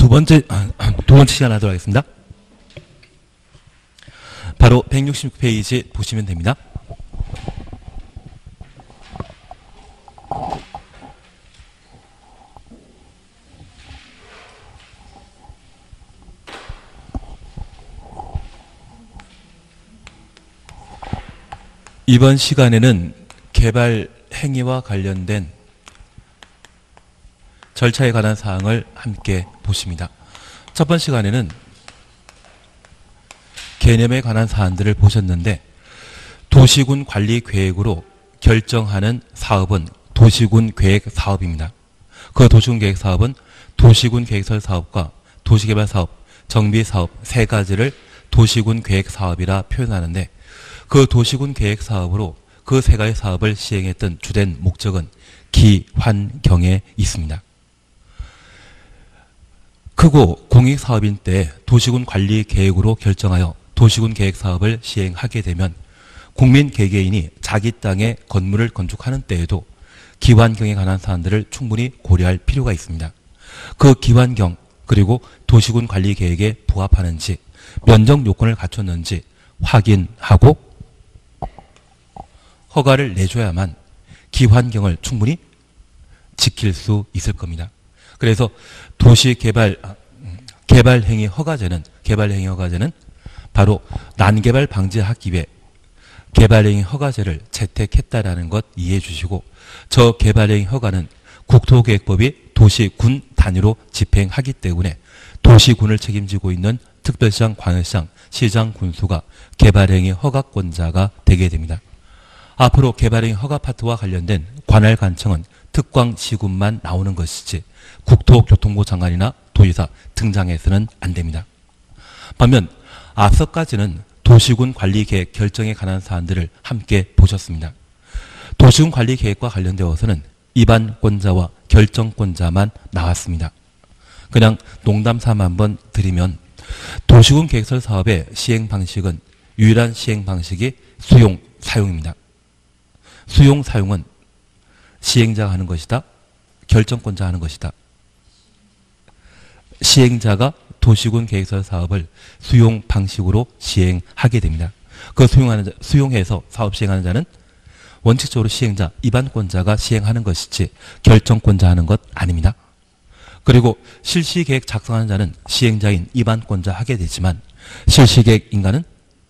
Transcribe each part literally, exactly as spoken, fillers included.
두 번째, 두 번째 시간 하도록 하겠습니다. 바로 백육십육 페이지 보시면 됩니다. 이번 시간에는 개발 행위와 관련된 절차에 관한 사항을 함께 보십니다. 첫 번째 시간에는 개념에 관한 사안들을 보셨는데, 도시군 관리 계획으로 결정하는 사업은 도시군 계획 사업입니다. 그 도시군 계획 사업은 도시군 계획설 사업과 도시개발 사업, 정비 사업 세 가지를 도시군 계획 사업이라 표현하는데, 그 도시군 계획 사업으로 그 세 가지 사업을 시행했던 주된 목적은 기환경에 있습니다. 크고 공익사업인 때 도시군 관리 계획으로 결정하여 도시군 계획 사업을 시행하게 되면 국민 개개인이 자기 땅에 건물을 건축하는 때에도 기환경에 관한 사안들을 충분히 고려할 필요가 있습니다. 그 기환경 그리고 도시군 관리 계획에 부합하는지, 면적 요건을 갖췄는지 확인하고 허가를 내줘야만 기환경을 충분히 지킬 수 있을 겁니다. 그래서 도시개발 개발행위 허가제는 개발행위 허가제는 바로 난개발 방지하기 위해 개발행위 허가제를 채택했다라는 것 이해해 주시고, 저 개발행위 허가는 국토계획법이 도시군 단위로 집행하기 때문에 도시군을 책임지고 있는 특별시장, 광역시장, 시장, 군수가 개발행위 허가권자가 되게 됩니다. 앞으로 개발행위 허가 파트와 관련된 관할관청은 특광시군만 나오는 것이지 국토교통부 장관이나 도지사 등장해서는 안 됩니다. 반면 앞서까지는 도시군 관리계획 결정에 관한 사안들을 함께 보셨습니다. 도시군 관리계획과 관련되어서는 입안권자와 결정권자만 나왔습니다. 그냥 농담삼아 한번 드리면, 도시군 계획설 사업의 시행 방식은 유일한 시행 방식이 수용, 사용입니다. 수용, 사용은 시행자가 하는 것이다, 결정권자가 하는 것이다. 시행자가 도시군 계획설 사업을 수용 방식으로 시행하게 됩니다. 그 수용하는 자, 수용해서 사업 시행하는 자는 원칙적으로 시행자, 입안권자가 시행하는 것이지 결정권자 하는 것 아닙니다. 그리고 실시계획 작성하는 자는 시행자인 입안권자 하게 되지만 실시계획 인가는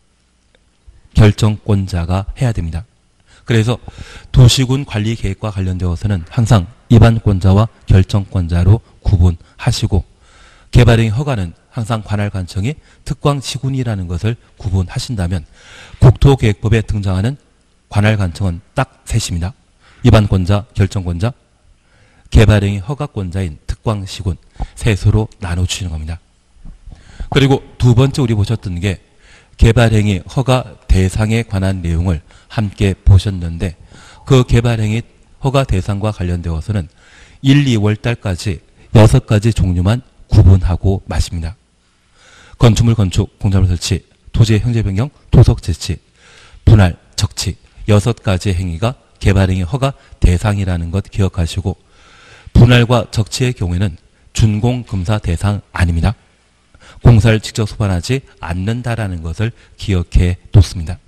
결정권자가 해야 됩니다. 그래서 도시군 관리 계획과 관련되어서는 항상 입안권자와 결정권자로 구분하시고, 개발행위 허가는 항상 관할관청이 특광시군이라는 것을 구분하신다면 국토계획법에 등장하는 관할관청은 딱 셋입니다. 입안권자, 결정권자, 개발행위 허가권자인 특광시군, 셋으로 나눠주시는 겁니다. 그리고 두 번째 우리 보셨던 게 개발행위 허가 대상에 관한 내용을 함께 보셨는데, 그 개발행위 허가 대상과 관련되어서는 일, 이월 달까지 여섯 가지 종류만 구분하고 마십니다. 건축물 건축, 공작물 설치, 토지의 형질 변경, 토속 재치, 분할, 적치, 여섯 가지 행위가 개발행위 허가 대상이라는 것 기억하시고, 분할과 적치의 경우에는 준공검사 대상 아닙니다. 공사를 직접 수반하지 않는다라는 것을 기억해 뒀습니다.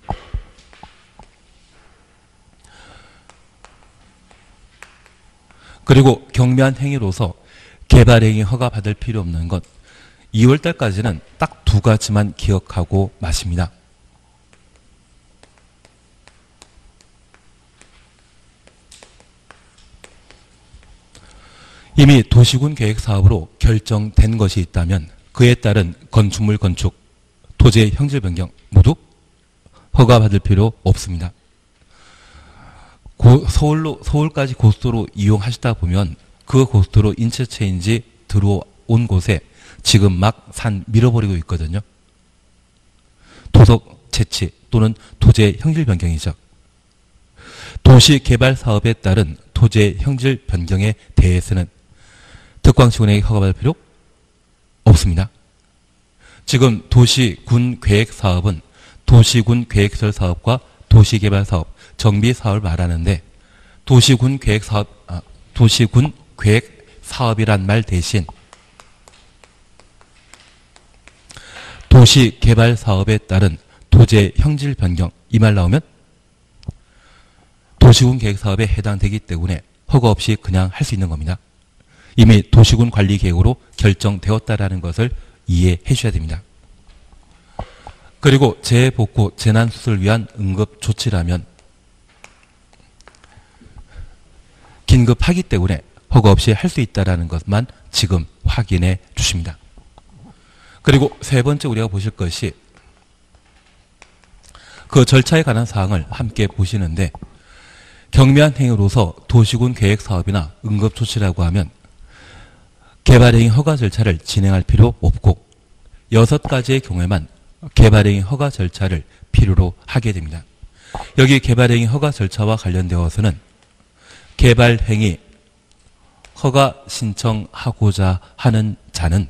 그리고 경미한 행위로서 개발행위 허가 받을 필요 없는 것, 이월 달까지는 딱 두 가지만 기억하고 마십니다. 이미 도시군 계획 사업으로 결정된 것이 있다면 그에 따른 건축물 건축, 토지의 형질 변경 모두 허가받을 필요 없습니다. 고, 서울로, 서울까지 고속도로 이용하시다 보면 그 고속도로 인터체인지 들어온 곳에 지금 막 산 밀어버리고 있거든요. 토속 채취 또는 토지의 형질 변경이죠. 도시개발 사업에 따른 토지의 형질 변경에 대해서는 특광시군에게 허가받을 필요 없습니다. 지금 도시군 계획 사업은 도시군 계획설 사업과 도시개발 사업, 정비 사업을 말하는데, 도시군 계획 사업, 아, 도시군 계획 사업이란 말 대신 도시 개발 사업에 따른 토지의 형질 변경 이 말 나오면 도시군 계획 사업에 해당되기 때문에 허가 없이 그냥 할 수 있는 겁니다. 이미 도시군 관리 계획으로 결정되었다라는 것을 이해해 주셔야 됩니다. 그리고 재복구, 재난수술을 위한 응급조치라면 긴급하기 때문에 허가 없이 할 수 있다는 것만 지금 확인해 주십니다. 그리고 세 번째 우리가 보실 것이 그 절차에 관한 사항을 함께 보시는데 경미한 행위로서 도시군 계획 사업이나 응급조치라고 하면 개발행위 허가 절차를 진행할 필요 없고 여섯 가지의 경우에만 개발행위 허가 절차를 필요로 하게 됩니다. 여기 개발행위 허가 절차와 관련되어서는 개발행위 허가 신청하고자 하는 자는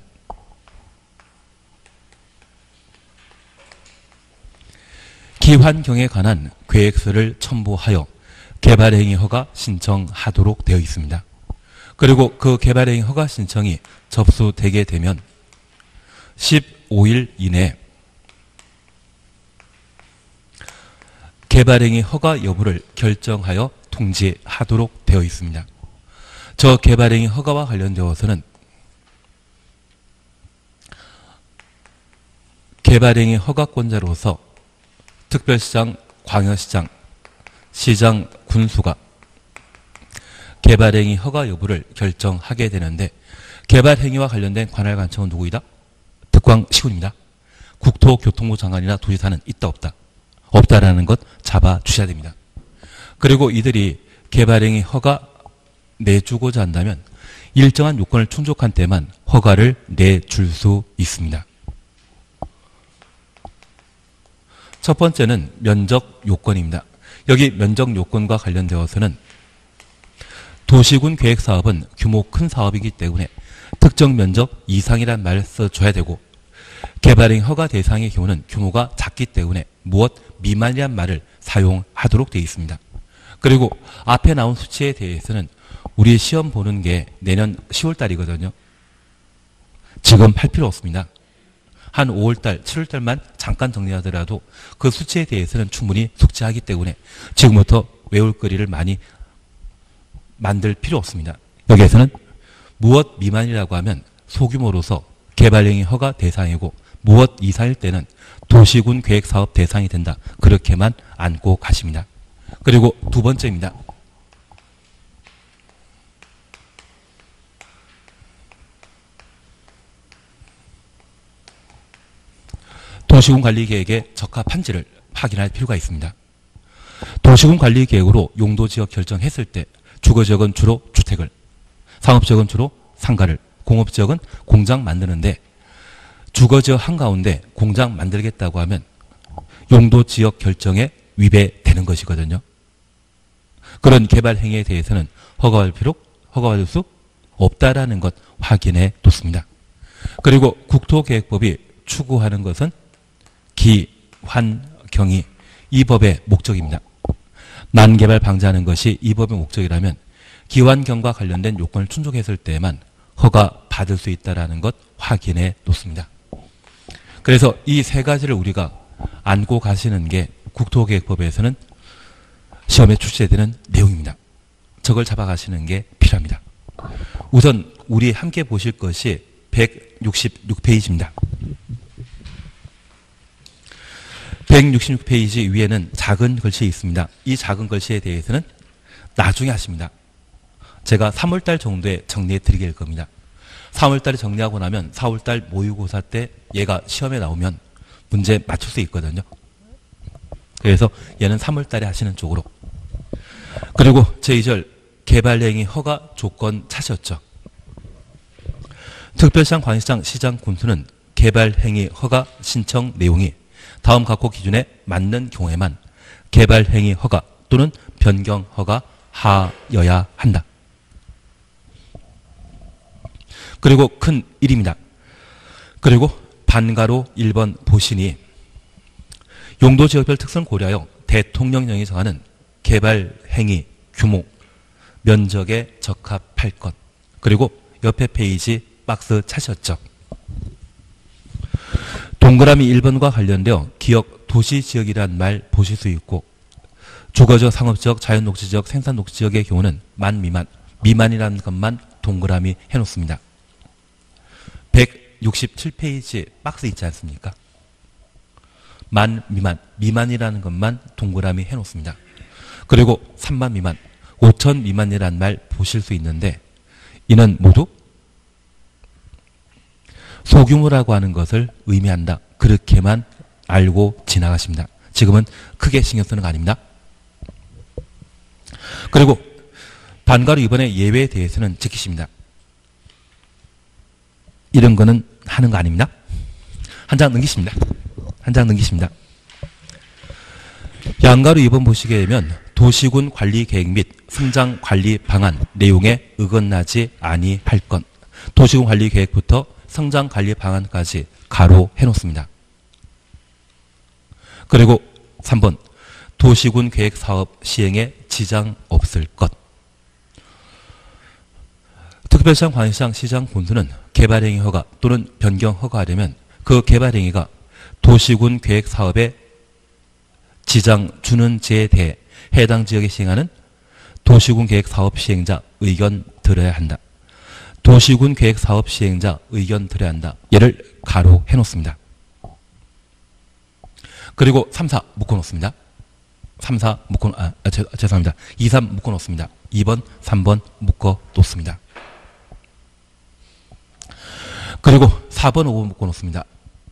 기환경에 관한 계획서를 첨부하여 개발행위 허가 신청하도록 되어 있습니다. 그리고 그 개발행위 허가 신청이 접수되게 되면 십오 일 이내에 개발행위 허가 여부를 결정하여 통지하도록 되어 있습니다. 저 개발행위 허가와 관련되어서는 개발행위 허가권자로서 특별시장, 광역시장, 시장, 군수가 개발행위 허가 여부를 결정하게 되는데 개발행위와 관련된 관할관청은 누구이다? 득광시군입니다. 국토교통부 장관이나 도지사는 있다 없다? 없다라는 것 잡아주셔야 됩니다. 그리고 이들이 개발행위 허가 내주고자 한다면 일정한 요건을 충족한 때만 허가를 내줄 수 있습니다. 첫 번째는 면적 요건입니다. 여기 면적 요건과 관련되어서는 도시군 계획 사업은 규모 큰 사업이기 때문에 특정 면적 이상이란 말을 써줘야 되고 개발행위 허가 대상의 경우는 규모가 작기 때문에 무엇 미만이란 말을 사용하도록 되어 있습니다. 그리고 앞에 나온 수치에 대해서는 우리 시험 보는 게 내년 시월 달이거든요. 지금 할 필요 없습니다. 한 오월 달, 칠월 달만 잠깐 정리하더라도 그 수치에 대해서는 충분히 숙지하기 때문에 지금부터 외울 거리를 많이 만들 필요 없습니다. 여기에서는 무엇 미만이라고 하면 소규모로서 개발행위 허가 대상이고 무엇 이상일 때는 도시군 계획사업 대상이 된다. 그렇게만 안고 가십니다. 그리고 두 번째입니다. 도시군 관리계획에 적합한지를 확인할 필요가 있습니다. 도시군 관리계획으로 용도지역 결정했을 때 주거지역은 주로 주택을, 상업지역은 주로 상가를, 공업지역은 공장 만드는데 주거지역 한가운데 공장 만들겠다고 하면 용도지역 결정에 위배되는 것이거든요. 그런 개발행위에 대해서는 허가할 필요, 허가받을 수 없다라는 것 확인해 뒀습니다. 그리고 국토계획법이 추구하는 것은 기환경이 이 법의 목적입니다. 난개발 방지하는 것이 이 법의 목적이라면 기환경과 관련된 요건을 충족했을 때에만 허가 받을 수 있다는 것 확인해 놓습니다. 그래서 이 세 가지를 우리가 안고 가시는 게 국토계획법에서는 시험에 출제되는 내용입니다. 저걸 잡아가시는 게 필요합니다. 우선 우리 함께 보실 것이 백육십육 페이지입니다. 백육십육 페이지 위에는 작은 글씨 있습니다. 이 작은 글씨에 대해서는 나중에 하십니다. 제가 삼월 달 정도에 정리해 드리게 될 겁니다. 삼월 달에 정리하고 나면 사월 달 모의고사 때 얘가 시험에 나오면 문제 맞출 수 있거든요. 그래서 얘는 삼월 달에 하시는 쪽으로. 그리고 제이 절 개발행위 허가 조건 찾으셨죠. 특별시장, 광역시장, 시장, 군수는 개발행위 허가 신청 내용이 다음 각호 기준에 맞는 경우에만 개발행위 허가 또는 변경 허가 하여야 한다. 그리고 큰 일입니다. 그리고 반가로 일 번 보시니 용도지역별 특성을 고려하여 대통령령이 정하는 개발행위 규모, 면적에 적합할 것. 그리고 옆에 페이지 박스 찾으셨죠. 동그라미 일 번과 관련되어 기역, 도시지역이란 말 보실 수 있고 주거적, 상업적, 자연녹지적, 생산녹지적의 경우는 만 미만, 미만이라는 것만 동그라미 해놓습니다. 백육십칠 페이지 박스 있지 않습니까? 만 미만, 미만이라는 것만 동그라미 해놓습니다. 그리고 삼만 미만, 오천 미만이라는 말 보실 수 있는데 이는 모두 소규모라고 하는 것을 의미한다. 그렇게만 알고 지나가십니다. 지금은 크게 신경 쓰는 거 아닙니다. 그리고 반가로 이번에 예외에 대해서는 지키십니다. 이런 거는 하는 거 아닙니다. 한 장 넘기십니다. 한 장 넘기십니다. 양가로 이 번 보시게 되면 도시군 관리 계획 및 성장 관리 방안 내용에 어긋나지 아니할 건 도시군 관리 계획부터 성장 관리 방안까지 가로 해놓습니다. 그리고 삼 번 도시군 계획 사업 시행에 지장 없을 것. 특별시장, 관시장, 시장 본수는 개발행위 허가 또는 변경 허가하려면 그 개발행위가 도시군 계획 사업에 지장 주는 제에 대해 해당 지역에 시행하는 도시군 계획 사업 시행자 의견 들어야 한다. 도시군 계획 사업 시행자 의견 들어야 한다. 얘를 가로 해놓습니다. 그리고 삼, 사 묶어놓습니다. 삼, 사 묶어, 아, 아 죄, 죄송합니다. 이, 삼 묶어놓습니다. 이 번, 삼 번 묶어놓습니다. 그리고 사 번, 오 번 묶어놓습니다.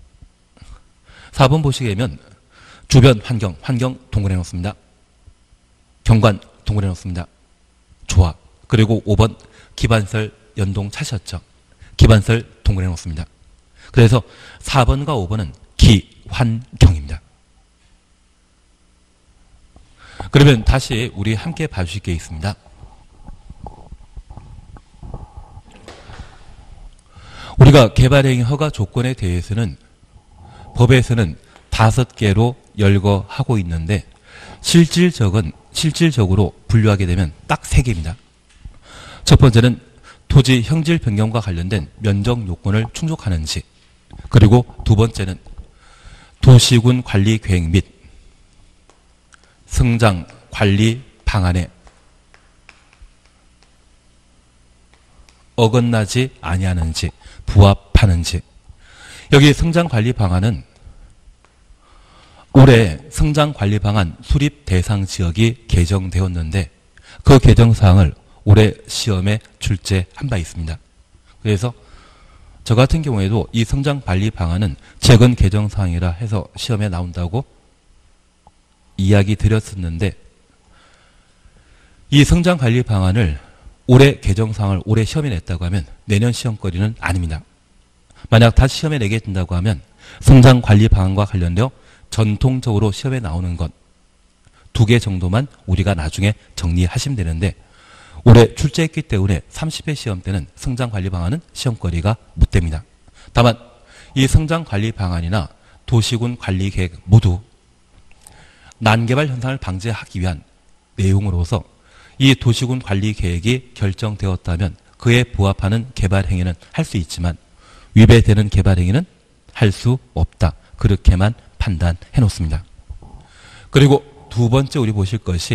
사 번 보시게 되면 주변 환경, 환경 동그래 놓습니다. 경관 동그래 놓습니다. 좋아. 그리고 오 번 기반설 연동 차셨죠. 기반설 동그래 놓습니다. 그래서 사 번과 오 번은 기환경입니다. 그러면 다시 우리 함께 봐주실 게 있습니다. 우리가 개발행위 허가 조건에 대해서는 법에서는 다섯 개로 열거하고 있는데 실질적은 실질적으로 분류하게 되면 딱 세 개입니다. 첫 번째는 토지 형질 변경과 관련된 면적 요건을 충족하는지, 그리고 두 번째는 도시군 관리 계획 및 성장 관리 방안에 어긋나지 아니하는지, 부합하는지. 여기 성장 관리 방안은 올해 성장 관리 방안 수립 대상 지역이 개정되었는데 그 개정 사항을 올해 시험에 출제한 바 있습니다. 그래서 저 같은 경우에도 이 성장 관리 방안은 최근 개정 사항이라 해서 시험에 나온다고 이야기 드렸었는데 이 성장 관리 방안을 올해 개정 사항을 올해 시험에 냈다고 하면 내년 시험거리는 아닙니다. 만약 다시 시험에 내게 된다고 하면 성장 관리 방안과 관련되어 전통적으로 시험에 나오는 것 두 개 정도만 우리가 나중에 정리하시면 되는데 올해 출제했기 때문에 삼십 회 시험 때는 성장관리 방안은 시험거리가 못 됩니다. 다만 이 성장관리 방안이나 도시군 관리 계획 모두 난개발 현상을 방지하기 위한 내용으로서 이 도시군 관리 계획이 결정되었다면 그에 부합하는 개발 행위는 할 수 있지만 위배되는 개발 행위는 할 수 없다. 그렇게만 판단해 놓습니다. 그리고 두 번째 우리 보실 것이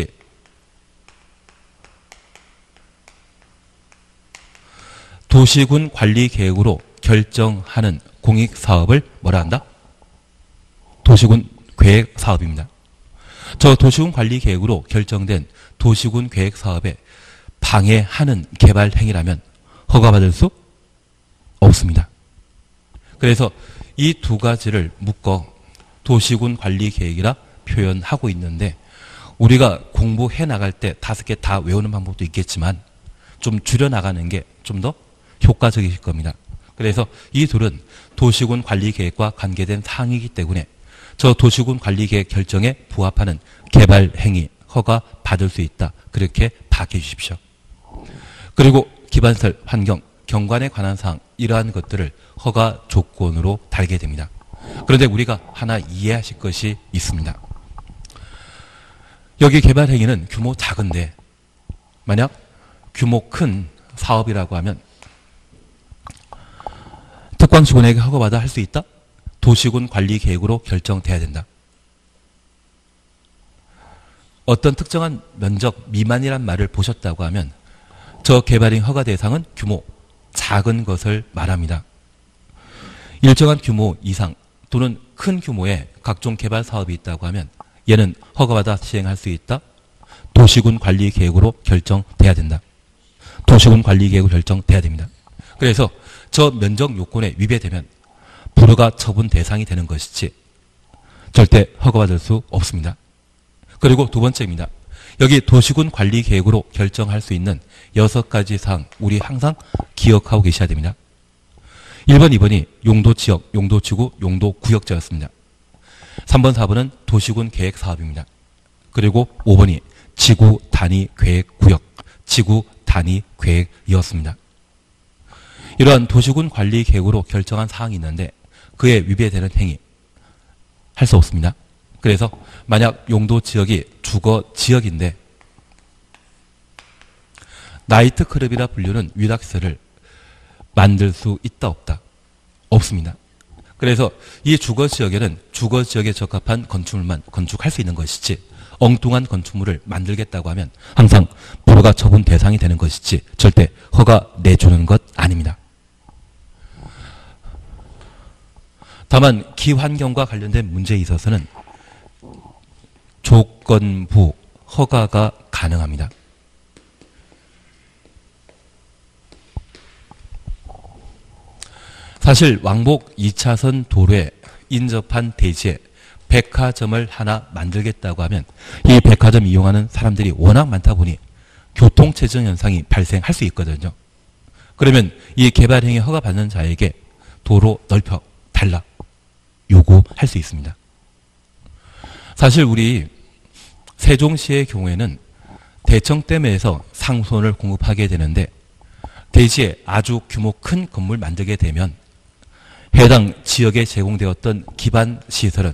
도시군 관리 계획으로 결정하는 공익 사업을 뭐라 한다? 도시군 계획 사업입니다. 저 도시군 관리 계획으로 결정된 도시군 계획 사업에 방해하는 개발 행위라면 허가받을 수 없습니다. 그래서 이 두 가지를 묶어 도시군 관리 계획이라 표현하고 있는데 우리가 공부해 나갈 때 다섯 개 다 외우는 방법도 있겠지만 좀 줄여 나가는 게 좀 더 효과적이실 겁니다. 그래서 이 둘은 도시군 관리 계획과 관계된 사항이기 때문에 저 도시군 관리 계획 결정에 부합하는 개발 행위 허가 받을 수 있다. 그렇게 파악해 주십시오. 그리고 기반설, 환경, 경관에 관한 사항 이러한 것들을 허가 조건으로 달게 됩니다. 그런데 우리가 하나 이해하실 것이 있습니다. 여기 개발 행위는 규모 작은데 만약 규모 큰 사업이라고 하면 특광시군에게 허가받아 할 수 있다? 도시군 관리 계획으로 결정돼야 된다. 어떤 특정한 면적 미만이란 말을 보셨다고 하면 저 개발행 허가 대상은 규모 작은 것을 말합니다. 일정한 규모 이상 또는 큰 규모의 각종 개발 사업이 있다고 하면 얘는 허가받아 시행할 수 있다. 도시군 관리 계획으로 결정돼야 된다. 도시군 관리 계획으로 결정돼야 됩니다. 그래서 저 면적 요건에 위배되면 불허가 처분 대상이 되는 것이지 절대 허가받을 수 없습니다. 그리고 두 번째입니다. 여기 도시군 관리 계획으로 결정할 수 있는 여섯 가지 사항 우리 항상 기억하고 계셔야 됩니다. 일 번, 이 번이 용도지역, 용도지구, 용도구역제였습니다. 삼 번, 사 번은 도시군 계획 사업입니다. 그리고 오 번이 지구 단위 계획 구역, 지구 단위 계획이었습니다. 이러한 도시군 관리 계획으로 결정한 사항이 있는데 그에 위배되는 행위 할 수 없습니다. 그래서 만약 용도 지역이 주거 지역인데 나이트클럽이라 불리는 위락시설을 만들 수 있다 없다? 없습니다. 그래서 이 주거 지역에는 주거 지역에 적합한 건축물만 건축할 수 있는 것이지 엉뚱한 건축물을 만들겠다고 하면 항상 불허가 처분 대상이 되는 것이지 절대 허가 내주는 것 아닙니다. 다만 기환경과 관련된 문제에 있어서는 조건부 허가가 가능합니다. 사실 왕복 이 차선 도로에 인접한 대지에 백화점을 하나 만들겠다고 하면 이 백화점 이용하는 사람들이 워낙 많다 보니 교통체증 현상이 발생할 수 있거든요. 그러면 이 개발행위 허가받는 자에게 도로 넓혀 달라 요구할 수 있습니다. 사실 우리 세종시의 경우에는 대청댐에서 상수원을 공급하게 되는데 대지에 아주 규모 큰 건물 만들게 되면 해당 지역에 제공되었던 기반 시설은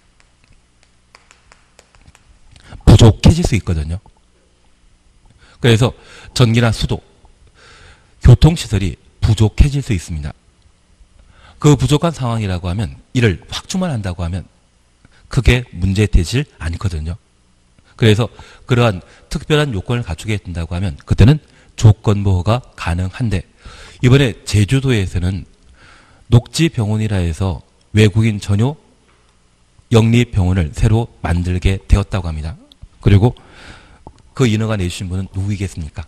부족해질 수 있거든요. 그래서 전기나 수도, 교통시설이 부족해질 수 있습니다. 그 부족한 상황이라고 하면 이를 확충만 한다고 하면 크게 문제되질 않거든요. 그래서 그러한 특별한 요건을 갖추게 된다고 하면 그때는 조건부허가 가능한데 이번에 제주도에서는 녹지병원이라 해서 외국인 전용 영리병원을 새로 만들게 되었다고 합니다. 그리고 그 인허가 내주신 분은 누구이겠습니까?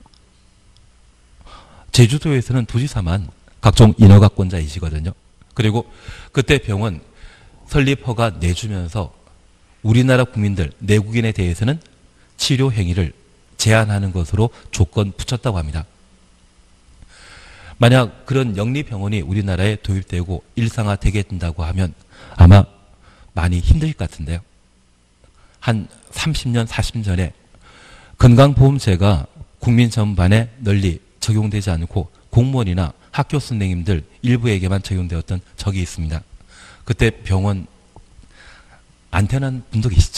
제주도에서는 도지사만 각종 인허가권자이시거든요. 그리고 그때 병원 설립허가 내주면서 우리나라 국민들, 내국인에 대해서는 치료 행위를 제한하는 것으로 조건 붙였다고 합니다. 만약 그런 영리병원이 우리나라에 도입되고 일상화되게 된다고 하면 아마 많이 힘들 것 같은데요. 한 삼십 년, 사십 년 전에 건강보험제가 국민 전반에 널리 적용되지 않고 공무원이나 학교 선생님들 일부에게만 적용되었던 적이 있습니다. 그때 병원 안테나는 분도 계시죠.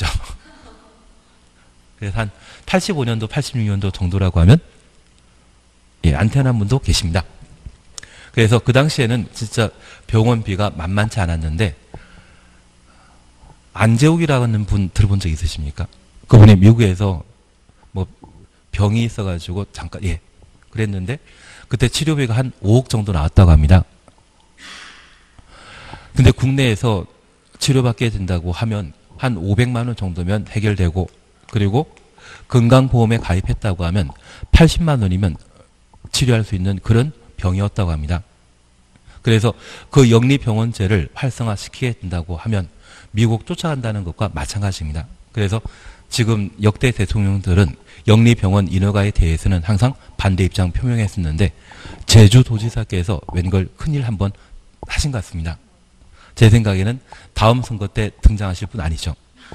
그래서 한 팔십오 년도, 팔십육 년도 정도라고 하면 예, 안테나 분도 계십니다. 그래서 그 당시에는 진짜 병원비가 만만치 않았는데 안재욱이라는 분 들어본 적 있으십니까? 그분이 미국에서 뭐 병이 있어가지고 잠깐 예 그랬는데 그때 치료비가 한 오억 정도 나왔다고 합니다. 근데 국내에서 치료받게 된다고 하면 한 오백만 원 정도면 해결되고 그리고 건강보험에 가입했다고 하면 팔십만 원이면 치료할 수 있는 그런 병이었다고 합니다. 그래서 그 영리병원제를 활성화시키게 된다고 하면 미국 쫓아간다는 것과 마찬가지입니다. 그래서 지금 역대 대통령들은 영리병원 인허가에 대해서는 항상 반대 입장 표명했었는데 제주도지사께서 웬걸 큰일 한번 하신 것 같습니다. 제 생각에는 다음 선거 때 등장하실 분 아니죠.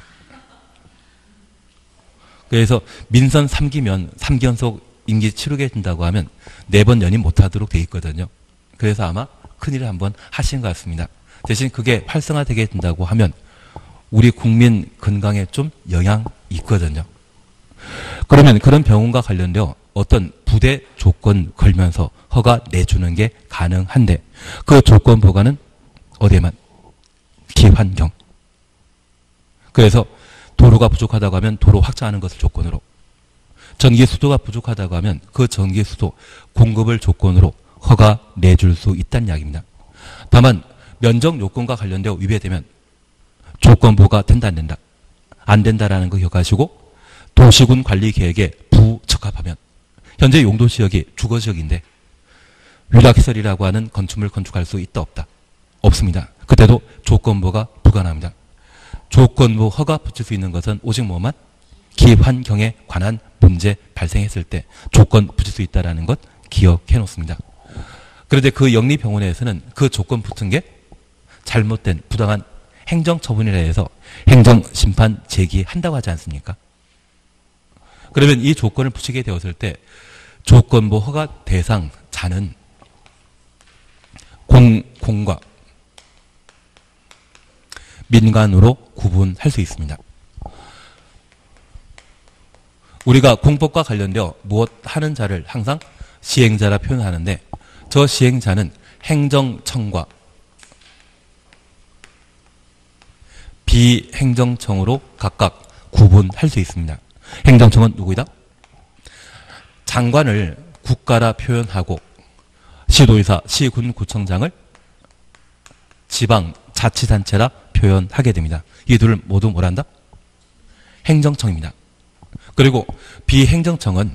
그래서 민선 삼 기면 삼 기 연속 임기 치르게 된다고 하면 네 번 연임 못하도록 돼 있거든요. 그래서 아마 큰일을 한번 하신 것 같습니다. 대신 그게 활성화되게 된다고 하면 우리 국민 건강에 좀 영향이 있거든요. 그러면 그런 병원과 관련되어 어떤 부대 조건 걸면서 허가 내주는 게 가능한데 그 조건 보관은 어디에만 기환경. 그래서 도로가 부족하다고 하면 도로 확장하는 것을 조건으로, 전기 수도가 부족하다고 하면 그 전기 수도 공급을 조건으로 허가 내줄 수 있다는 이야기입니다. 다만 면적 요건과 관련되어 위배되면 조건부가 된다 안 된다? 안 된다라는 거 기억하시고, 도시군 관리 계획에 부적합하면, 현재 용도 지역이 주거 지역인데 위락시설이라고 하는 건축물을 건축할 수 있다 없다? 없습니다. 그때도 조건부가 불가능합니다. 조건부 허가 붙일 수 있는 것은 오직 뭐만? 기환경에 관한 문제 발생했을 때 조건 붙일 수 있다는 것 기억해 놓습니다. 그런데 그 영리병원에서는 그 조건 붙은 게 잘못된 부당한 행정처분이라 해서 행정심판 제기한다고 하지 않습니까? 그러면 이 조건을 붙이게 되었을 때 조건부 허가 대상자는 공, 공과 민간으로 구분할 수 있습니다. 우리가 공법과 관련되어 무엇 하는 자를 항상 시행자라 표현하는데, 저 시행자는 행정청과 비행정청으로 각각 구분할 수 있습니다. 행정청은 누구이다? 장관을 국가라 표현하고 시도의사, 시군, 구청장을 지방자치단체라 표현하게 됩니다. 이 둘을 모두 뭐란다? 행정청입니다. 그리고 비행정청은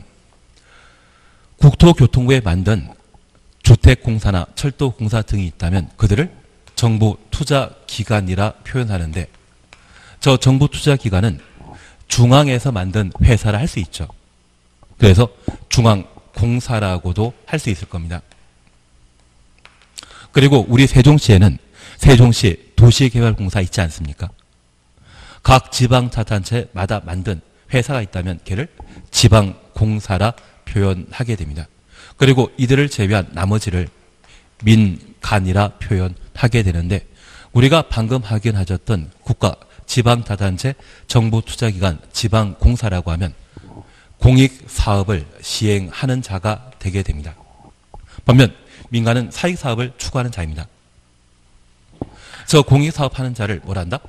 국토교통부에 만든 주택공사나 철도공사 등이 있다면 그들을 정부 투자기관이라 표현하는데, 저 정부 투자기관은 중앙에서 만든 회사라 할 수 있죠. 그래서 중앙공사라고도 할 수 있을 겁니다. 그리고 우리 세종시에는 세종시 도시개발공사 있지 않습니까? 각 지방자치단체마다 만든 회사가 있다면 걔를 지방공사라 표현하게 됩니다. 그리고 이들을 제외한 나머지를 민간이라 표현하게 되는데, 우리가 방금 확인하셨던 국가, 지방자치단체, 정부투자기관, 지방공사라고 하면 공익사업을 시행하는 자가 되게 됩니다. 반면 민간은 사익사업을 추구하는 자입니다. 저 공익사업하는 자를 뭐란다?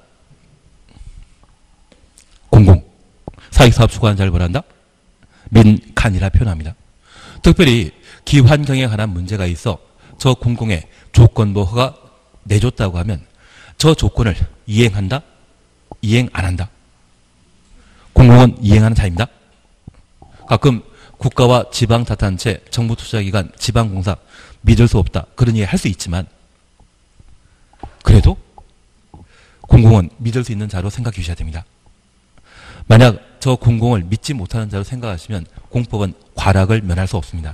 공공. 사익사업 추구하는 자를 뭐란다? 민간이라 표현합니다. 특별히 기환경에 관한 문제가 있어 저 공공에 조건부 허가 내줬다고 하면 저 조건을 이행한다? 이행 안 한다? 공공은 이행하는 자입니다. 가끔 국가와 지방자치단체, 정부투자기관, 지방공사 믿을 수 없다, 그런 얘기 할 수 있지만 그래도 공공은 믿을 수 있는 자로 생각해 주셔야 됩니다. 만약 저 공공을 믿지 못하는 자로 생각하시면 공법은 과락을 면할 수 없습니다.